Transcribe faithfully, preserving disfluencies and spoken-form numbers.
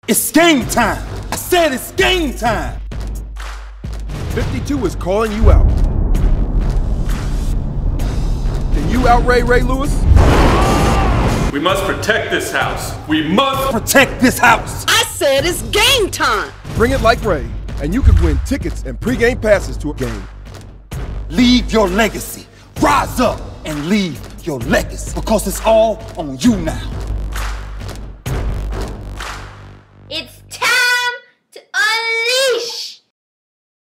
It's game time. I said it's game time. fifty-two is calling you out. Can you out-Ray Ray Lewis? We must protect this house. We must protect this house. I said it's game time. Bring it like Ray, and you could win tickets and pre-game passes to a game. Leave your legacy. Rise up and leave your legacy, because it's all on you now.